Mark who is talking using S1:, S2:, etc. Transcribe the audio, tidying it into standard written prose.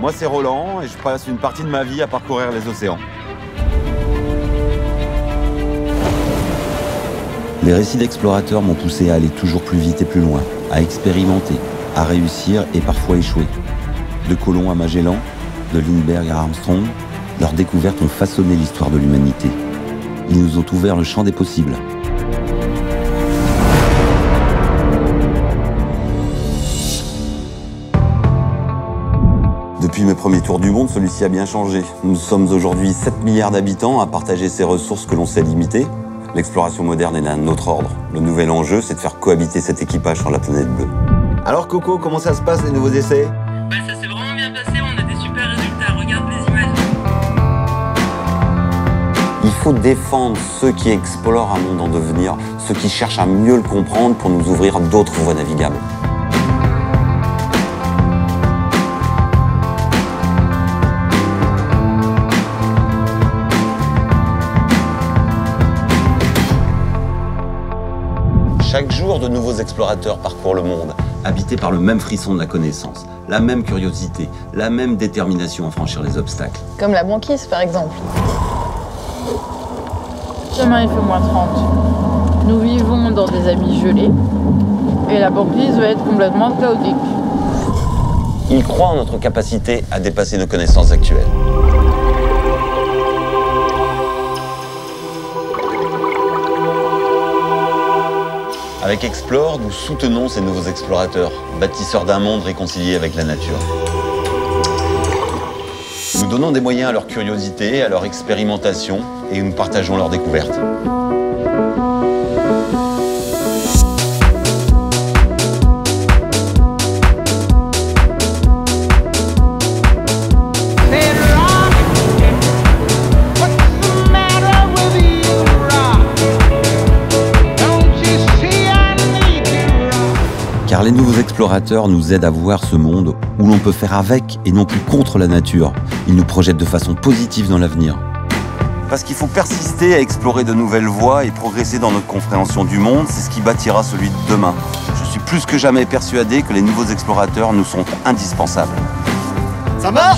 S1: Moi, c'est Roland et je passe une partie de ma vie à parcourir les océans.
S2: Les récits d'explorateurs m'ont poussé à aller toujours plus vite et plus loin, à expérimenter, à réussir et parfois échouer. De Colomb à Magellan, de Lindbergh à Armstrong, leurs découvertes ont façonné l'histoire de l'humanité. Ils nous ont ouvert le champ des possibles.
S1: Depuis mes premiers tours du monde, celui-ci a bien changé. Nous sommes aujourd'hui 7 milliards d'habitants à partager ces ressources que l'on sait limitées. L'exploration moderne est d'un autre ordre. Le nouvel enjeu, c'est de faire cohabiter cet équipage sur la planète bleue. Alors Coco, comment ça se passe les nouveaux essais?
S3: Ça s'est vraiment bien passé, on a des super résultats, regarde les images.
S1: Il faut défendre ceux qui explorent un monde en devenir, ceux qui cherchent à mieux le comprendre pour nous ouvrir d'autres voies navigables. Chaque jour, de nouveaux explorateurs parcourent le monde, habités par le même frisson de la connaissance, la même curiosité, la même détermination à franchir les obstacles.
S4: Comme la banquise, par exemple.
S5: Demain, il fait -30. Nous vivons dans des habits gelés et la banquise va être complètement chaotique.
S1: Ils croient en notre capacité à dépasser nos connaissances actuelles. Avec Explore, nous soutenons ces nouveaux explorateurs, bâtisseurs d'un monde réconcilié avec la nature. Nous donnons des moyens à leur curiosité, à leur expérimentation, et nous partageons leurs découvertes.
S2: Car les nouveaux explorateurs nous aident à voir ce monde où l'on peut faire avec et non plus contre la nature. Ils nous projettent de façon positive dans l'avenir.
S1: Parce qu'il faut persister à explorer de nouvelles voies et progresser dans notre compréhension du monde, c'est ce qui bâtira celui de demain. Je suis plus que jamais persuadé que les nouveaux explorateurs nous sont indispensables.
S6: Ça marche ?